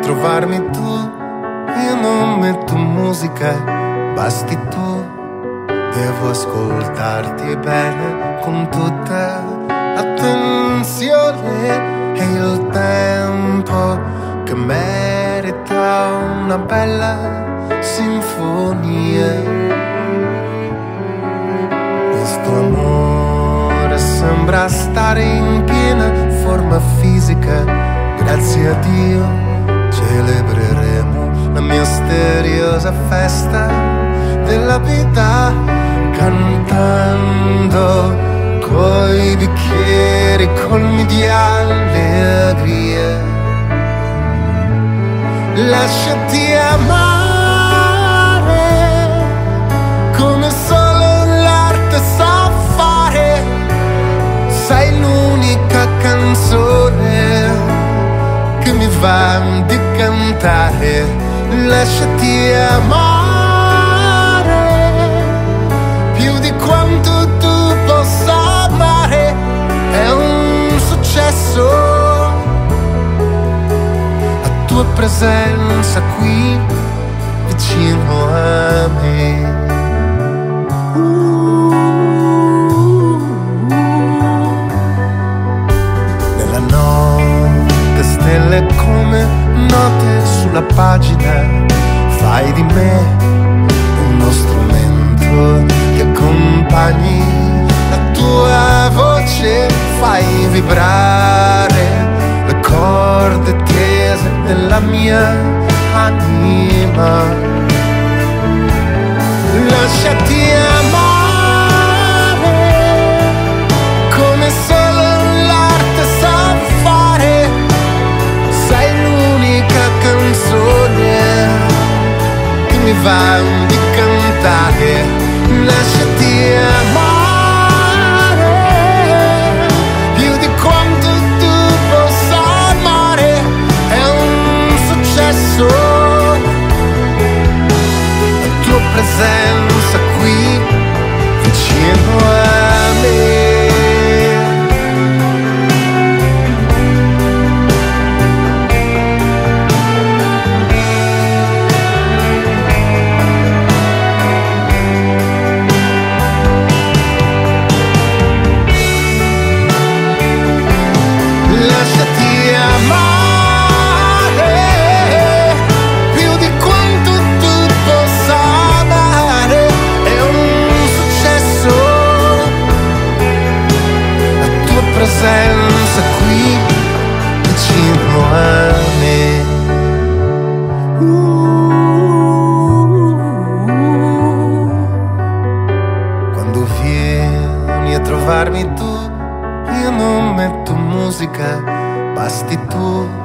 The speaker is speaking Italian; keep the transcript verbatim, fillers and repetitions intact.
trovarmi tu. Io non metto musica, basti tu. Devo ascoltarti bene con tutta attenzione. E il tempo che merita una bella sinfonia. Questo amore sembra stare in piena forma fisica. Grazie a Dio celebreremo la misteriosa festa della vita, cantando coi bicchieri colmi di allegria. Lasciati amare come solo l'arte sa fare. Sei l'unica canzone che mi va di cantare. Lasciati amare più di quanto tu possa amare. È un successo la tua presenza qui vicino a me. uh, Nella notte stelle come note sulla pagina. Fai di me uno strumento che accompagni la tua voce. Fai vibrare le corde tese della mia anima. Lasciati amare come solo l'arte sa fare. Sei l'unica canzone che mi va di cantare. Lasciati amare più di quanto tu possa amare. È un successo la tua presenza qui vicino a me. Presenza qui vicino a me. uh, Quando vieni a trovarmi tu, io non metto musica, basti tu.